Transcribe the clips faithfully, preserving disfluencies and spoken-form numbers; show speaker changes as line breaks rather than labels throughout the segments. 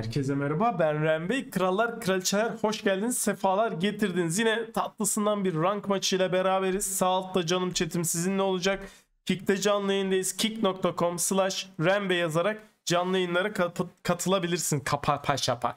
Herkese merhaba, ben Ren Bey. Krallar, kraliçeler hoş geldiniz, sefalar getirdiniz. Yine tatlısından bir rank maçıyla beraberiz. Sağ altta canım chatim sizinle olacak. Kick'te canlı yayındayız. kick nokta com slash Ren Bey yazarak canlı yayınlara kat katılabilirsin. Kapa paşapa.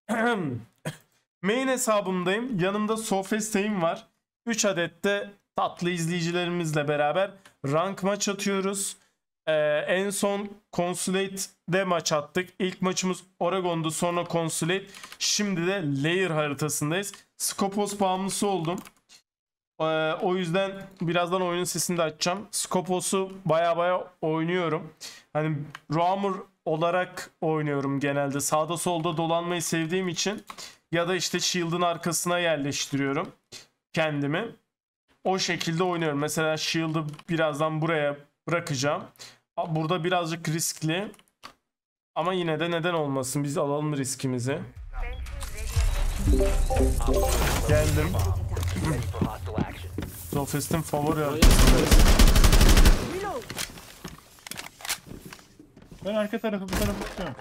Main hesabımdayım. Yanımda Sofestay'im var. üç adet de tatlı izleyicilerimizle beraber rank maç atıyoruz. Ee, en son Consulate'de maç attık. İlk maçımız Oregon'du, sonra Consulate. Şimdi de Lair haritasındayız. Skopos bağımlısı oldum. Ee, o yüzden birazdan oyunun sesini de açacağım. Skopos'u baya baya oynuyorum. Hani roamer olarak oynuyorum genelde. Sağda solda dolanmayı sevdiğim için. Ya da işte shield'ın arkasına yerleştiriyorum kendimi. O şekilde oynuyorum. Mesela shield'ı birazdan buraya bırakacağım. Burada birazcık riskli. Ama yine de neden olmasın. Biz alalım riskimizi. Geldim. Zofest'in favori.
Ben arka tarafı bu tarafı tutuyorum.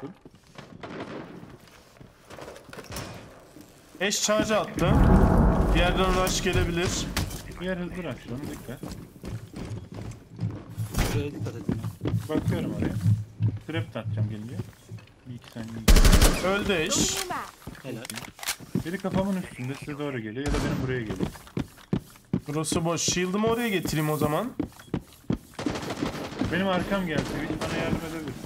Eş charge attı. Bir yerden rush gelebilir.
Diğer hızlı rush'larına dikkat.
Şuraya dikkat edin.
Bakıyorum oraya. Trap de atacağım gelince. Bir iki saniye.
Öldü eş.
Helal.
Biri kafamın üstünde size doğru geliyor ya da benim buraya geliyor.
Burası boş. Shield'ımı oraya getireyim o zaman.
Benim arkam geldi. Hiç bana yardım edebilirsin.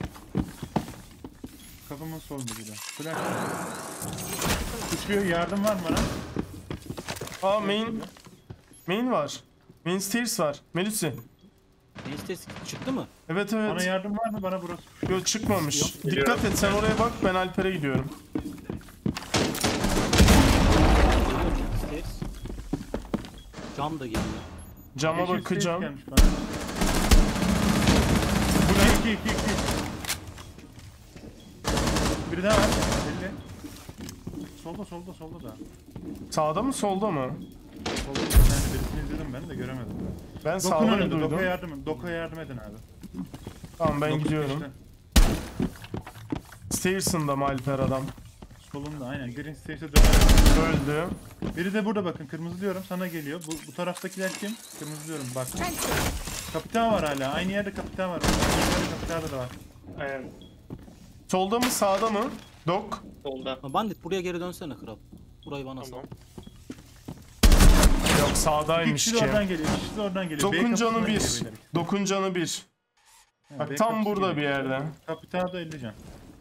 Kafamın solunda bir de. Flash. Uçuyor. Yardım var mı bana?
Aa main. Main var. Main stairs var. Melusi.
Neyse çıktı mı?
Evet
Bana
evet.
yardım var mı? Bana burası.
Yok çıkmamış. Dikkat et, sen oraya bak, ben Alper'e gidiyorum.
Stairs. Cam da geliyor.
Cama
Yeşil
bakacağım.
stairs gelmiş bana. Bu ne? iki iki iki. Biri daha var. elli. Solda solda solda da.
Sağda mı solda mı?
Solda bir tane birisini izledim ben de göremedim.
Ben
Dokun
sağda
önünde.
duydum.
Doka yardım, Doka yardım edin abi.
Tamam ben
Dokuz
gidiyorum.
işte.
Stairs'ında mı Alper adam?
Solunda aynen. Green Stage'e döner.
Öldü.
Biri de burada bakın. Kırmızı diyorum sana geliyor. Bu, bu taraftakiler kim? Kırmızı diyorum bak. Kapitan var hala. Aynı yerde kapitan var. Aynı yerde kapitan da var.
Aynen.
Solda mı sağda mı? Dok.
Solda.
Ha, Bandit buraya geri dönsene kral. Burayı bana sal.
Tamam.
Yok
İki
sağdaymış
kişi de
ki.
oradan geliyor. İki kişi de oradan geliyor. B
Dokun canı
kapısından
bir.
geliyor beyler.
Dokun canı bir.
Ha,
Bak
B
tam
kapısı
burada
geliyor.
bir yerde.
Kapitan da elli can.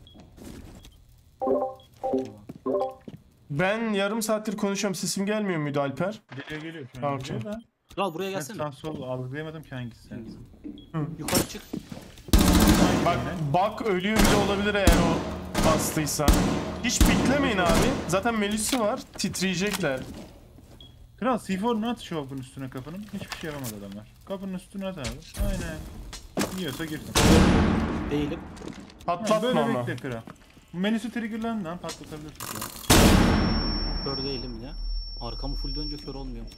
Ben yarım saattir konuşuyorum. Sesim gelmiyor muydu Alper?
Geliyor geliyor. Şu
Tamam,
an geliyor da.
Kral buraya
Ben
gelsene.
sağ sol algılayamadım ki hangisi.
Yukarı çık.
Bak bak ölüyor bile olabilir eğer o bastıysa. Hiç piklemeyin abi. Zaten Melusi var. Titriyecekler.
Kral C dört'ünü at şu kapının üstüne kapının. Hiçbir şey yapamadı adamlar. Kapının üstüne at abi. Aynen. Yiyorsa girsin.
Değilim.
Ha,
Patlatma
böyle
ama.
bekle kral. Bu menüsü triggerlan lan patlatabilirsin. Kral.
Kör değilim yine. Arkamı full dönünce kör olmuyorum.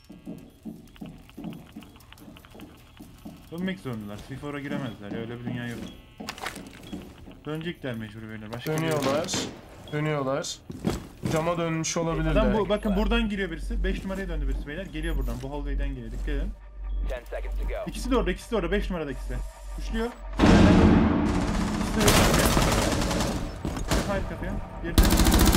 Dönmek zorundalar. C dört'e giremezler ya öyle bir dünya yok. Dönecekler mecbur beyler. Başka bir yol yok.
Dönüyorlar. Dönüyorlar. Cama dönmüş olabilirler.
Adam bu bakın buradan giriyor birisi. beş numaraya döndü birisi beyler. Geliyor buradan. Bu hallway'den geliyor. Dikkat edin. İkisi de orada, ikisi de orada. beş numarada ikisi. Üçlüyor. İkisi de orada. Hayır kapıya. Biri de.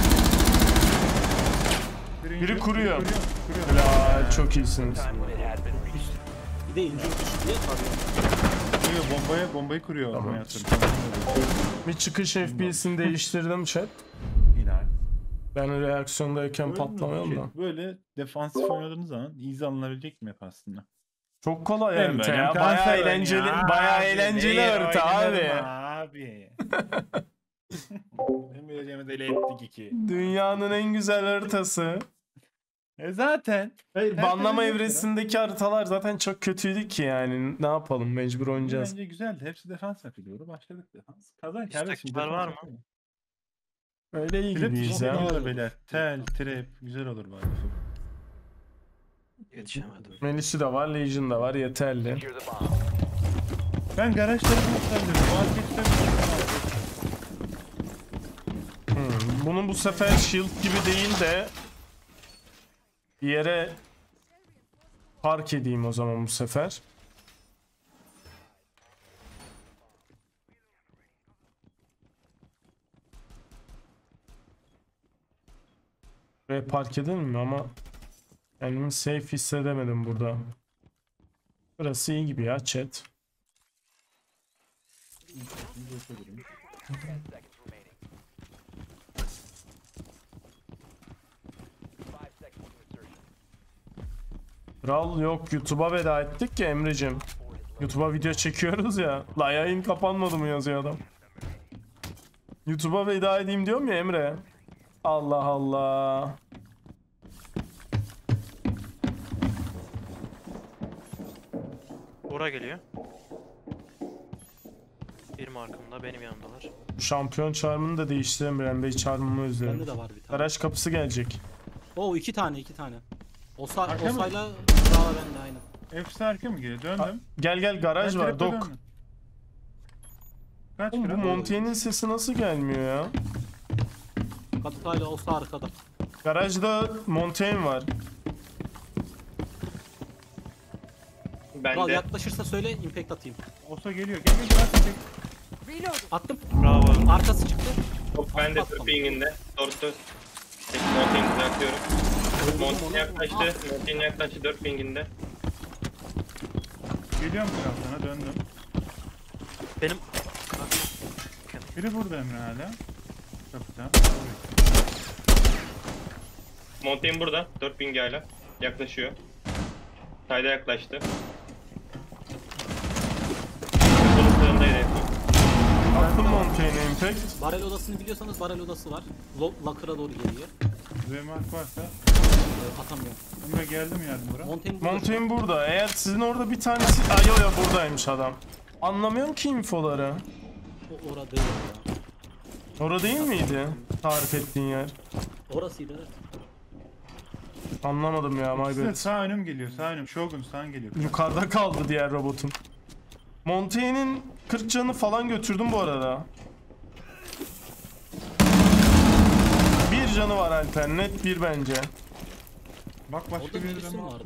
Biri,
Biri
indi,
kuruyor.
Kuruyor. kuruyor.
Helal, çok iyisiniz.
Bir de ince uçuş diye tarıyor.
Kuruyor, bombaya, bombayı kuruyor.
Tamam.
Tamam.
Bir çıkış F P S'ini değiştirdim chat.
İlahi.
Ben reaksiyondayken
Böyle
patlamayalım
şey,
da.
Böyle defansif oynadığınız zaman easy alınabilecek mi map aslında?
Çok kolay
Ben
harita
böyle
ya.
kanser
Bayağı
ben
eğlenceli,
ya.
bayağı
Abi,
eğlenceli
değil,
harita abi.
oynarım abi. Benim vereceğimi deli ettik iki.
Dünyanın en güzel haritası.
E zaten.
Hayır,
Her
banlama
türlü
evresindeki haritalar zaten çok kötüydü ki yani. Ne yapalım, mecbur oynayacağız.
Bence güzeldi. Hepsi defans yapılıyor. Başladık defans. Kazan kardeşim.
İstekler
defans
var mı?
yapıyor.
Öyle iyi
Trap
gibiyiz
güzel
ya.
olur beyler. Tel, trap güzel olur bari.
Yetişemedim.
Melis'i de var, Legion da var, yeterli.
Ben garaj tarafını tutabilirim. Vazgeçtim.
Bunun bu sefer shield gibi değil de bir yere park edeyim o zaman bu sefer. Ve park edelim mi ama kendimi safe hissedemedim burada. Burası iyi gibi ya chat. Kral yok, YouTube'a veda ettik ki Emre'cim. YouTube'a video çekiyoruz ya. La yayın kapanmadı mı yazıyor adam. YouTube'a veda edeyim diyorum ya Emre. Allah Allah.
Bora geliyor. Bir markamda benim yanımdalar.
Şampiyon çarmını da değiştirelim. Ben Bey çarmımı özledim.
Bende de var bir tane.
Garaj kapısı gelecek.
Oo iki tane iki tane. Osa,
Arka mı?
Osa'yla daha bende aynı.
Hepsi arka mı geliyor? Döndüm.
Gel gel garaj
Ben
var.
trap'e
Dok.
döndüm. Kaç
Oğlum bu
kral?
Montaigne'in sesi nasıl gelmiyor ya?
Katıtayla Osa arkada.
Garajda Montaigne var.
Kral
Ben de.
yaklaşırsa söyle impact atayım.
Osa geliyor. Gel gel gel. At, çek.
Attım.
Bravo.
Arkası çıktı.
Yok ben de
Atmadım.
Tırping'inde. Doğrusu. Montaigne düzeltiyorum.
Öldürdüm
Montaigne
onu.
yaklaştı. Montaigne yaklaştı. dört pinginde.
Geliyorum kral sana. Döndüm.
Benim
Biri burada Emre hala. Kapıda.
Montaigne burada. dört ping hala. Yaklaşıyor. Sayda yaklaştı. Bunun sırasındaydı en son.
Attım Montaigne'e impact.
Barel odasını biliyorsanız barel odası var. Lo Lacquer'a doğru geliyor.
Remark varsa.
Ee, atamıyorum.
Emre geldi mi yardım bura?
Montaigne burada.
Montaigne burada. Eğer sizin orada bir tanesi... Ay yo yo buradaymış adam. Anlamıyorum ki infoları.
O orada değil ya.
Orada değil miydi? Tarif ettiğin yer.
Orasıydı evet.
Anlamadım ya my
Size
bad.
sağ önüm geliyor. Sağ önüm. Shogun sağ geliyor.
Yukarıda kaldı diğer robotun. Montaigne'in kırk canı falan götürdüm bu arada. Bir canı var Alper. Net bir bence.
Bak başka
Orada
bir
birisi mi
remark
vardı?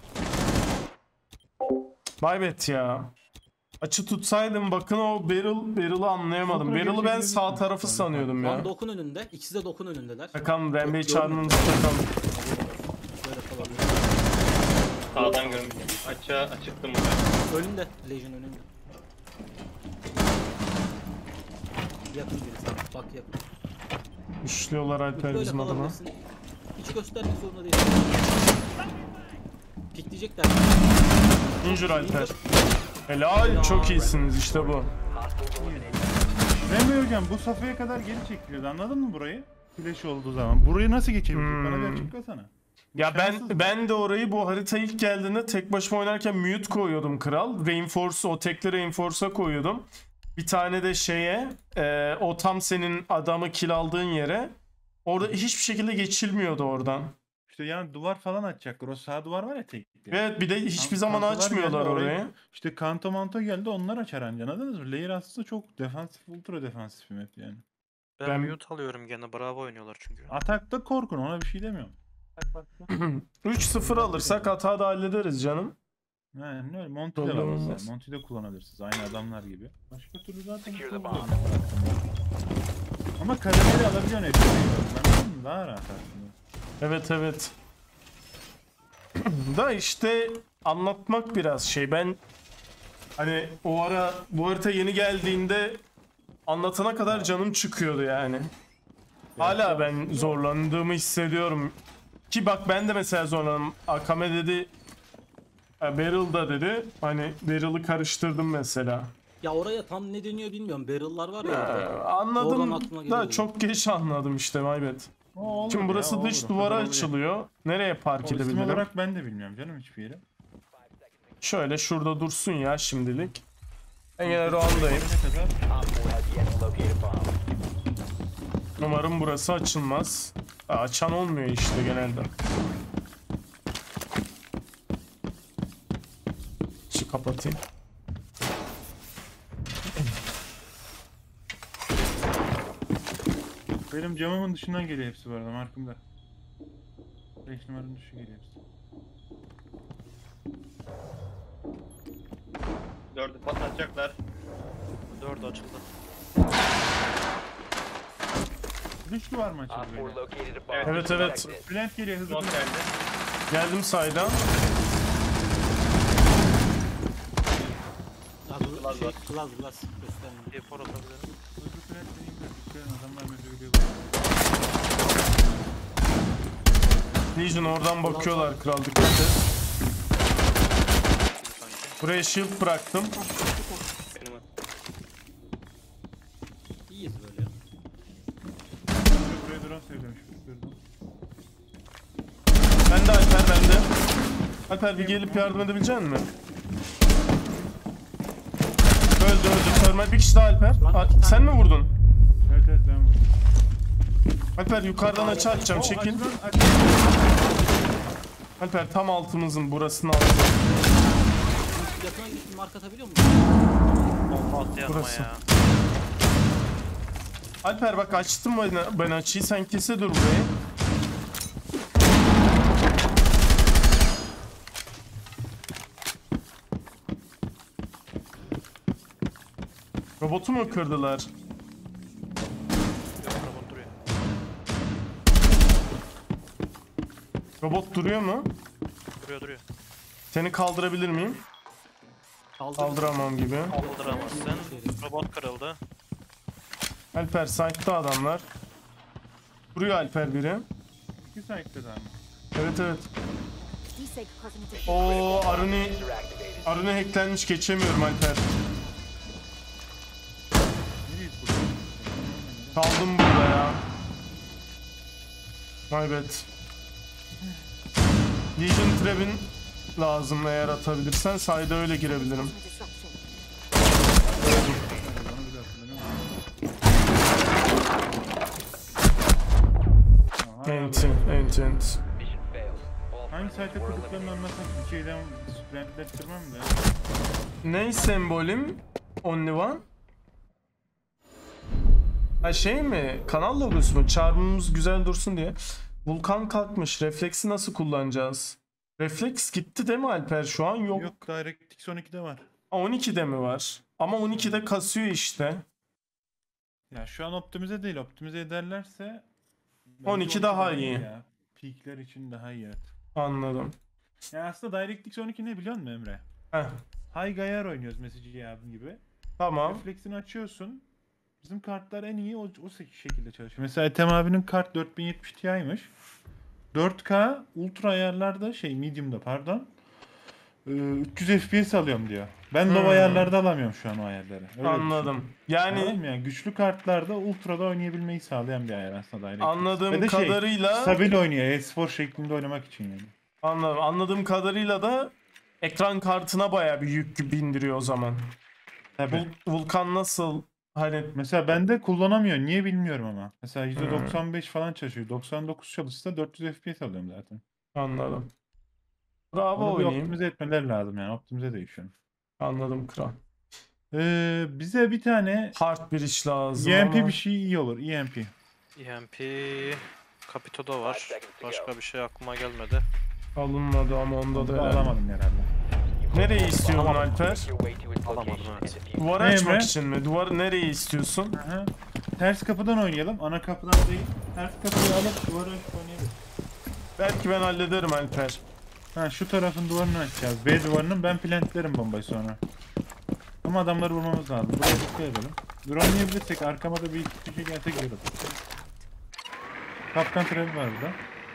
My bad ya. Açı tutsaydım bakın o barrel, barrel'ı anlayamadım.
Sonra
Barrel'ı ben
geçebilirsin
sağ
sonra.
tarafı sanıyordum
Şu an
ya.
dokun önünde. İkisi de dokun önündeler.
Bakalım Rampage
Yok,
çarmını
görmedim.
bakalım.
Böyle kalabilir.
Sağdan görmüş. Açığa açıktım buraya.
Önünde. Legion önünde. Yakın birisi. Bak yakın.
Üçlüyorlar Alper
Böyle
bizim adına.
kalabilirsin. Hiç göstermek zorunda değil. Pikleyecekler.
Injure Alper. Helal, çok iyisiniz işte bu.
Emre hocam bu safhaya kadar geri çekiliyordu. Anladın mı burayı? Flash olduğu zaman. Burayı nasıl geçebilecek? Bana bir
Hmm.
açıklasana.
Ya
İmkansız.
ben ben de orayı bu harita ilk geldiğinde tek başıma oynarken mute koyuyordum kral. Reinforce, o tekli reinforce'a koyuyordum. Bir tane de şeye, e, o tam senin adamı kill aldığın yere. Orada hiçbir şekilde geçilmiyordu oradan.
İşte yani duvar falan açacaklar. O sağ duvar var ya tekli.
Evet bir de hiçbir
Kan-
zaman
kantolar
açmıyorlar
geldi,
orayı.
İşte kanto manto geldi onlar açar anca, anladınız mı? Layer aslında çok defansif, ultra defansif bir map yani.
ben,
Ben-
mute alıyorum gene. Bravo oynuyorlar çünkü.
Atakta korkun, ona bir şey demiyorum.
üç sıfır alırsak hata da hallederiz canım.
Yani öyle Monty de var
Problem
mesela.
olmaz.
Monty de kullanabilirsiniz aynı adamlar gibi. Başka türlü zaten kullanamıyorum. Ama kademeyle alabiliyorsun hepsini. Anladın mı? Daha rahat aslında.
Evet evet. Da işte anlatmak biraz şey. Ben hani o ara bu harita yeni geldiğinde anlatana kadar canım çıkıyordu yani. Hala ben zorlandığımı hissediyorum. Ki bak ben de mesela zorlandım. Akame dedi e, Beryl da dedi. Hani Beryl'ı karıştırdım mesela.
Ya oraya tam ne deniyor bilmiyorum. Barrel'lar var ya.
Ee,
orada. Oradan
anladım
aklıma
da
geliyordu.
çok geç anladım işte maybet.
O olur
Şimdi
ya,
burası
o
dış
olur.
duvara
Olur, olur.
açılıyor. Nereye park
O isim
edebilirim?
olarak ben de bilmiyorum canım hiçbir yere.
Şöyle şurada dursun ya şimdilik. Ben yine round'dayım.
Ne kadar?
Umarım burası açılmaz. Aa, açan olmuyor işte genelde. Şu kapatayım.
Benim camımın dışından geliyor hepsi bu arada, markımda. beş numaranın dışı geliyor hepsi.
Dördü patlatacaklar.
Dördü açıldı.
Dış duvar mı açıldı böyle?
Evet evet.
Bülent geliyor, hızlı
Smoke
Bülent.
geldi.
Geldim saydan.
Ya bu
Glass
şey
var.
glass glass göstermiyor.
Bir for atabilirim.
Hızlı Bülent deneyim de dikkat, adamlar mevzu biliyor.
Legion oradan bakıyorlar kral, dikkat et. Buraya shield bıraktım.
Benim
İyiyiz böyle ya.
Buraya drone sevdirmiş. Durdum.
Ben de Alper, ben de. Alper bir gelip yardım edebilecek misin? Öldü öldü. Termal bir kişi daha Alper. Al- sen mi vurdun?
Evet evet, ben vurdum.
Alper yukarıdan açı atacağım,
O
çekil.
açılan- açılan-
Alper tam altımızın burasını aldı.
Yakına gidip mark atabiliyor musun?
Bomba attı yanıma
Burası.
ya.
Alper bak açtım ben, ben açıyı, sen kese dur burayı. Robotu mu kırdılar?
Yok, robot duruyor.
Robot duruyor mu?
Duruyor duruyor.
Seni kaldırabilir miyim?
Kaldır.
Kaldıramam gibi.
Kaldıramazsın. Robot kırıldı.
Alper site'da adamlar. Duruyor Alper biri.
İki site'de daha mı?
Evet evet. O Aruni Aruni hacklenmiş, geçemiyorum Alper.
Nereyiz burada?
Kaldım burada ya. Evet. Legion Trap'in lazım, eğer atabilirsen sayda öyle girebilirim.
Onu bile hatırlamıyorum. Aha,
Enti, enti, enti.
hangi site'e kurduklarını anlatmak için şeyden sprintlettirmem de.
Ne sembolüm? Only one? Ha şey mi? Kanal logosu mu? Çarmımız güzel dursun diye. Vulkan kalkmış. Refleksi nasıl kullanacağız? Refleks gitti değil mi Alper? Şu an yok.
Yok, DirectX on ikide var.
on ikide mi var? Ama on ikide kasıyor işte.
Ya şu an optimize değil, optimize ederlerse
on iki daha iyi.
Ya. Peak'ler için daha iyi, evet.
Anladım.
Ya aslında DirectX on iki ne biliyor musun Emre?
Heh,
High Gayar oynuyoruz Messi abim gibi.
tamam.
Refleksini açıyorsun. Bizim kartlar en iyi o, o şekilde çalışıyor. Mesela Ethem abinin kart dört bin yetmiş Ti'ymiş. dört K ultra ayarlarda şey medium'da pardon. üç yüz F P S alıyorum diyor. Ben low
Hmm.
ayarlarda alamıyorum şu an o ayarları. Öyle
Anladım.
düşün. Anladın
Yani
mı yani? Güçlü kartlarda ultra'da oynayabilmeyi sağlayan bir ayar aslında DirectX.
anladığım
Ve de şey,
kadarıyla
stabil oynuyor. E spor şeklinde oynamak için yani.
anladım. Anladığım kadarıyla da ekran kartına bayağı bir yük bindiriyor o zaman.
Tabii.
Vul- Vulkan nasıl hani
Mesela bende kullanamıyor. Niye bilmiyorum ama. Mesela
Hmm.
yüzde doksan beş falan çalışıyor. doksan dokuz çalışsa dört yüz F P S alıyorum zaten.
anladım. Bravo
Onu bir
oynayayım.
optimize etmeler lazım yani. Optimize değil şu an.
Anladım kral.
Ee, bize bir tane
Hard bir iş lazım
E M P
ama
bir şey iyi olur. E M P.
E M P Capito'da var. Başka bir şey aklıma gelmedi.
alınmadı ama onda da
Onu
herhalde.
alamadım herhalde.
Nereye istiyorsun Alper?
Alamadım, evet.
Duvarı
Ne
açmak
Emre?
için mi? Duvarı nereye istiyorsun?
Aha. Ters kapıdan oynayalım. Ana kapıdan değil. Ters kapıyı alıp duvarı açıp oynayalım.
Belki ben hallederim Alper.
Ha, şu tarafın duvarını açacağız. B duvarının, ben plantlerim bombayı sonra. Ama adamları vurmamız lazım. Buraya dikkat edelim. Drone'layabilirsek arkama da bir iki kişi gelse güzel olur. Kaptan trap var burada.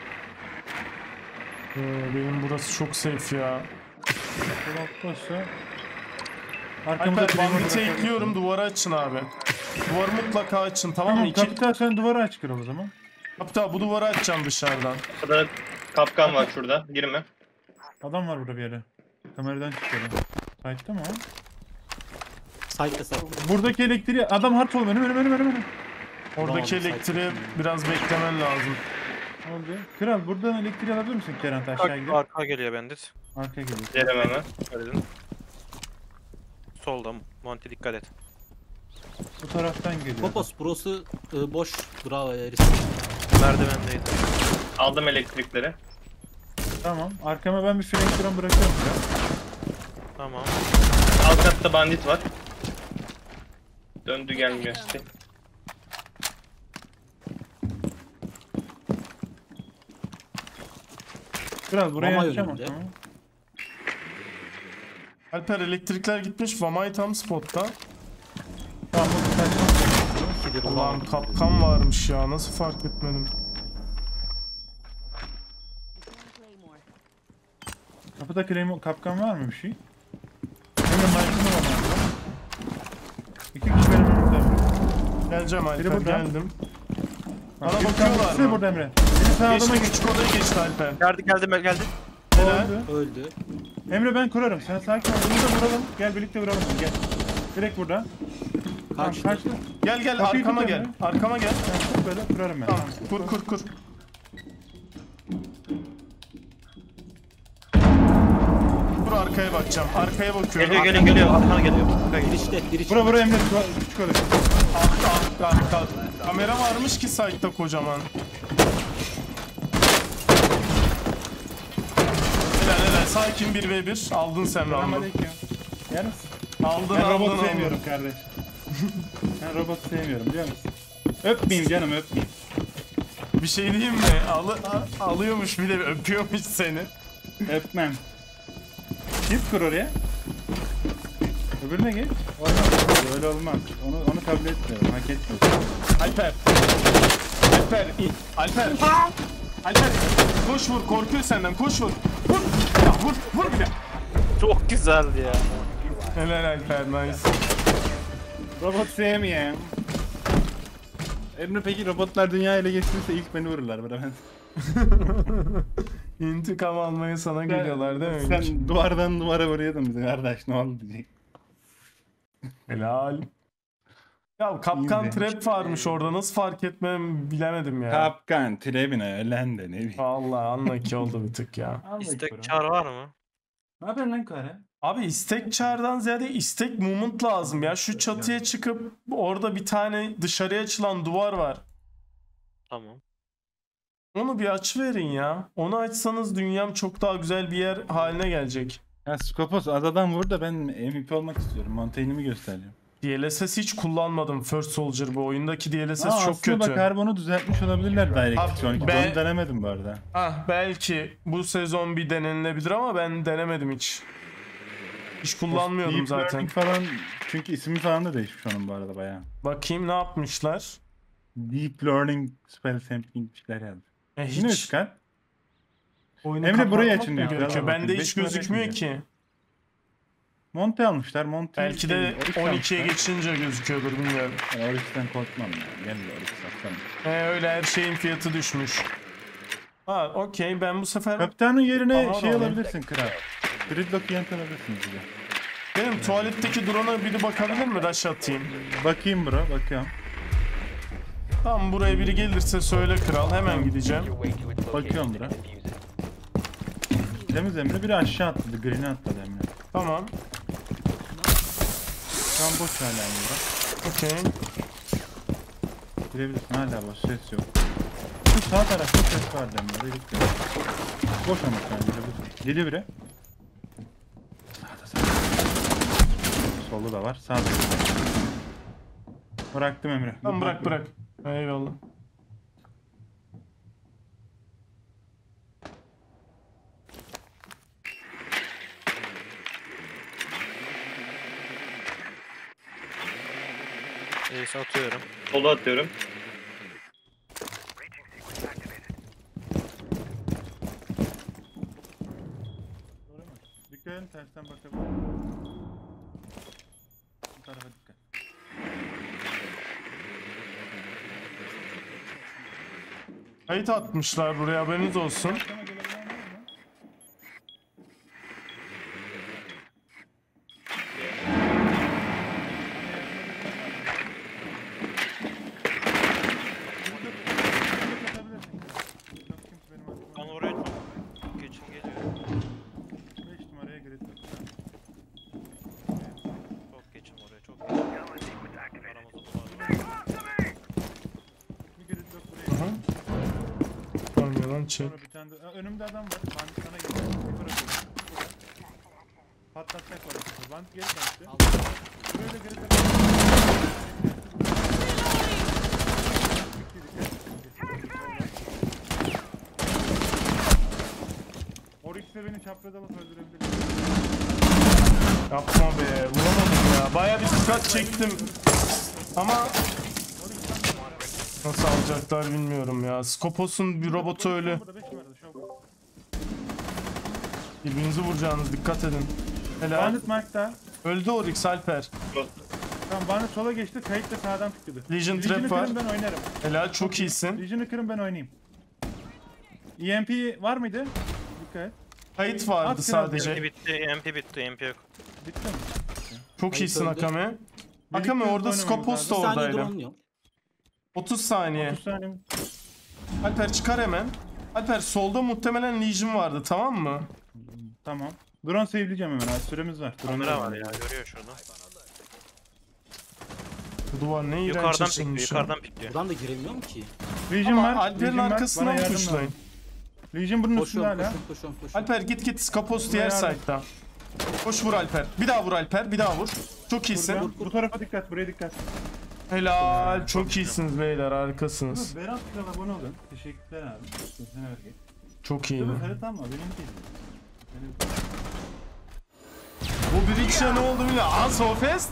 Ee, benim burası çok safe ya.
Sol alt boşsa arkamıza
Alper
trap'i
banditi
bırakalım.
ekliyorum, duvarı açın abi. Duvarı mutlaka açın, tamam mı?
Tamam,
İki...
kapital sen duvarı aç kral o zaman.
Hatta bu duvarı açacağım dışarıdan.
Burada kapkan var şurada. Girme.
Adam var burada bir yere. Kameradan çıkıyorum. Sight'ta mı o?
Site'de site.
Buradaki elektriği adam hard ol önüm önüm önüm önüm. önüm.
Oradaki
Tamam,
elektriği
sakin.
biraz beklemen lazım.
Ne oldu? Kral buradan elektriği alabilir misin Kerem aşağı gidip?
Arka geliyor bandit.
Arka geliyor.
Gidelim hemen.
Öyle. Solda Monty, dikkat et.
Bu taraftan geliyor.
Popos burası e, boş. Bravo Eris.
Merdivendeydi.
Aldım elektrikleri.
Tamam. Arkama ben bir flank drone bırakıyorum ya.
Tamam.
Alt katta bandit var. Döndü gelmiyor işte.
Biraz buraya
Mama
açacağım
yönünde.
tamam.
Alper elektrikler gitmiş. Vamay tam spotta.
Tamam bu kaçma.
İkidir
Ulan
ulan.
kapkan varmış ya. Nasıl fark etmedim.
Kapıda claim kapkan var mı bir şey? Hemen başında var mı? İki kişi benim önümde.
Geleceğim
Biri
Alper
burada.
geldim. Bana
Bak,
bakıyorlar
ikisi
mı?
burada Emre. Biri sağ adama
Geçti
geçti.
küçük odaya geçti Alper.
Geldi geldi geldi.
Helal.
Öldü.
Öldü.
Emre ben kurarım. Sen sakin ol. Bunu da vuralım. Gel birlikte vuralım. Gel. Direkt burada. Tamam
Kaçtı.
kaçtı.
Gel gel
Kapıyı
arkama
tut
gel.
Emre.
Arkama gel.
Ben tut böyle kurarım ben.
Tamam.
Tamam.
Kur kur kur. Kur arkaya bakacağım. Arkaya bakıyorum.
Geliyor geliyor geliyor. Arkana geliyor. Arkana geliyor.
Girişte, girişte.
Bura bura Emre şu- küçük olur.
Arka arka arka. Kamera varmış ki site'da kocaman. Helal helal. Sakin bir ve bir. Aldın sen roundu.
Selamünaleyküm. Yer misin?
Aldın
Ben
aldın
robot
aldın.
sevmiyorum kardeş. Ben robot sevmiyorum biliyor musun? Öpmeyeyim canım öpmeyeyim.
Bir şey diyeyim mi? Alı, a- alıyormuş bir de öpüyormuş seni.
Öpmem. Çift kur oraya. Öbürüne geç. Olmaz. Öyle olmaz. Onu onu kabul etmiyorum. Hak etmiyorum.
Alper. Alper. i- Alper. Alper. Koş vur. Korkuyor senden. Koş vur. Vur. Ya vur. Vur bir de.
Çok güzeldi ya.
Helal Alper. Nice.
Robot sevmiyorum. Emre peki robotlar dünya ele geçirirse ilk beni vururlar bana ben.
İntikam almaya sana geliyorlar değil mi?
Sen duvardan duvara vuruyordun bizi kardeş ne oldu diyecek.
Helal. Ya kapkan
İyi de.
trap varmış orada. Nasıl fark etmem bilemedim ya.
Kapkan, trebine, ölen de ne bileyim.
Vallahi unlucky oldu bir tık ya.
İstek çağır var mı?
Ne yapıyorsun lan kare?
Abi istek çağrıdan ziyade istek movement lazım ya. Şu çatıya çıkıp orada bir tane dışarıya açılan duvar var.
Tamam.
Onu bir açıverin ya. Onu açsanız dünyam çok daha güzel bir yer haline gelecek.
Ya Skopos adadan vur da ben M V P olmak istiyorum. Montaigne'imi göstereceğim.
D L S S hiç kullanmadım First Soldier bu oyundaki D L S S
Aa,
çok
aslında
kötü.
bak Harbon'u düzeltmiş olabilirler
Abi,
DirectX on ikide.
ben-
Onu denemedim bu arada.
Ah belki bu sezon bir denenilebilir ama ben denemedim hiç. Hiç kullanmıyordum
Deep
zaten.
Learning falan çünkü ismi falan da değişmiş onun bu arada bayağı.
Bakayım ne yapmışlar.
Deep Learning Spell Sampling bir şeyler yazdı.
E,
Yine
hiç
çıkar.
oyunu
Emre, burayı
kapatmak
açın
mı
diyor.
gerekiyor?
Biraz
Bende
bakayım.
hiç
Beş numara
gözükmüyor
yapınca.
ki.
Monte almışlar. Monte
Belki de
Oryx
on ikiye
almışlar.
geçince gözüküyordur bilmiyorum.
Ben Oryx'ten korkmam ya. Gel bir Oryx aslanım.
He öyle her şeyin fiyatı düşmüş. Ha okey ben bu sefer
Kapitanın yerine
Tamam,
şey
alayım.
alabilirsin kral. Gridlock yanıt alabilirsiniz bir de.
benim tuvaletteki drone'a biri bakabilir mi? Rush atayım.
Bakayım bro, bakıyorum.
Tamam buraya biri gelirse söyle kral hemen gideceğim.
Bakıyorum bro. Temiz Emre, biri aşağı atladı, green'e atladı Emre.
Tamam.
Tam boş hala Emre.
Okey.
Girebilirsin, hala boş, ses yok. Şu sağ tarafta ses vardı Emre, gitti. Boş ama şu an girebilirsin. Geliyor biri. Sağda sağda. Solda da var, sağda da var. Bıraktım Emre.
Tamam bırak bırak. Eyvallah.
Ace atıyorum.
Sola atıyorum.
Dikkat edin, tersten bakabilirim. Bu tarafa dikkat.
Kayıt atmışlar buraya haberiniz olsun.
Sana gelebilen var mı?
Ben oraya çok geçim geliyor.
beş numaraya grid
Çok geçim oraya çok geçim. Aramızda duvar
çek.
Sonra bir tane de... Aa, önümde adam var. Bandit sana geliyor. Yukarı atıyorum. Burada. Patlatacak orası. Bandit geri kaçtı. Buraya da geri kaçtı. Oryx'le beni çapraz alıp öldürebilir.
Yapma be. Vuramadım ya. Baya bir dikkat çektim. Ama nasıl alacaklar bilmiyorum ya. Skopos'un bir robotu öyle.
Burada beş numarada şov.
Birbirinizi vuracağınız, dikkat edin. Helal.
Bandit Mark'ta.
Öldü Oryx Alper.
Tamam Bandit sola geçti. Kayıt da sağdan tıkladı.
Legion
Legion'ı
trap var.
kırın ben oynarım.
Helal, çok iyisin.
Legion'ı kırın ben oynayayım. E M P var mıydı? Dikkat et.
Kayıt vardı
At kral.
sadece.
M P bitti, M P bitti, M P yok.
Bitti mi?
Çok
Kayıt
iyisin
öldü.
Akame. Akame
Birlikte
orada
oynamamız
Skopos da
Bir saniye
oradaydı.
drone yok.
otuz saniye.
otuz saniye.
Alper çıkar hemen. Alper solda muhtemelen Legion vardı, tamam mı?
Tamam. Drone save'leyeceğim hemen abi. Süremiz var. Drone
Kamera var ya, görüyor şunu.
Bu duvar ne iğrenç
Yukarıdan pikliyor,
açılmış ya.
yukarıdan pikliyor.
Buradan da giremiyorum ki.
Legion
Ama
var.
Alper'in
Legion var.
arkasından
Bana yardım
pushlayın.
lazım. Legion bunun üstünde
Koşuyorum,
hala.
koşuyorum, koşuyorum, koşuyorum.
Alper git git, Skopos diğer
Buraya yardım.
side'da. Koş vur Alper. Bir daha vur Alper, bir daha vur. Çok iyisin.
Burada. Bu tarafa dikkat. Buraya dikkat.
Helal, çok iyisiniz beyler, harikasınız.
Berat Kral abone olun. Teşekkürler abi. Kesene bereket.
Çok iyi.
Dur harita ama benim değil.
Bu bridge'e ne oldu bilmiyorum. Aa, Sofest.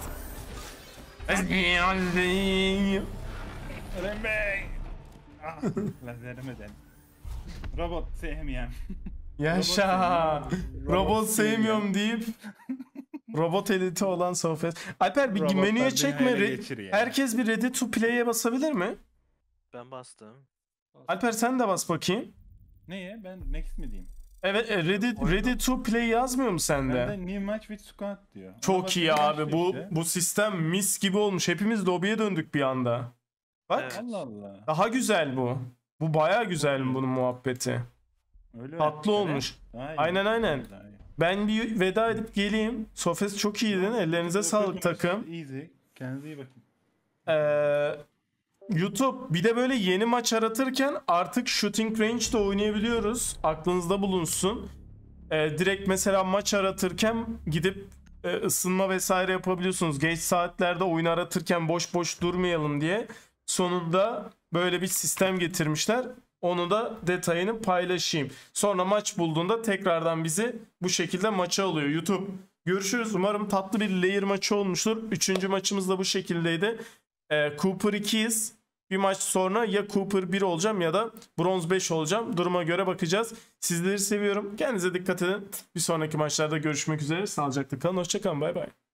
Eren Bey. Ah, lazeremeden. Robot sevmeyen.
Yaşa.
Robot
Robot
sevmiyorum.
sevmiyorum deyip robot editi olan Sofest. Alper bir
Robotlar
menüye
beni
çekme.
ele
Re-
geçir ya.
Herkes bir ready to play'e basabilir mi?
Ben bastım.
Alper sen de bas bakayım.
Neye? Ben next mi diyeyim?
Evet, e, ready, ready to play yazmıyor mu sende?
Bende new match with squad diyor. Ona
Çok
basınca
iyi abi.
başlıyor
Bu
işte.
bu sistem mis gibi olmuş. Hepimiz lobiye döndük bir anda. Bak.
Evet.
Allah Allah.
Daha güzel bu. Bu baya güzel bunun muhabbeti.
Öyle
Tatlı
öyle.
olmuş.
Daha iyi.
Aynen, aynen.
Daha iyi.
Ben bir veda edip geleyim. Sofes çok iyiydin. Ellerinize sağlık takım.
Easy. Kendinize iyi bakın.
Ee, YouTube bir de böyle yeni maç aratırken artık shooting range'de oynayabiliyoruz. Aklınızda bulunsun. Ee, direkt mesela maç aratırken gidip e, ısınma vesaire yapabiliyorsunuz. Geç saatlerde oyun aratırken boş boş durmayalım diye. Sonunda böyle bir sistem getirmişler. Onu da detayını paylaşayım. Sonra maç bulduğunda tekrardan bizi bu şekilde maça alıyor YouTube. Görüşürüz. Umarım tatlı bir layer maçı olmuştur. Üçüncü maçımız da bu şekildeydi. Ee, Cooper ikiyiz. Bir maç sonra ya Cooper bir olacağım ya da Bronze beş olacağım. Duruma göre bakacağız. Sizleri seviyorum. Kendinize dikkat edin. Bir sonraki maçlarda görüşmek üzere. Sağlıcakla kalın. Hoşçakalın. Bay bay.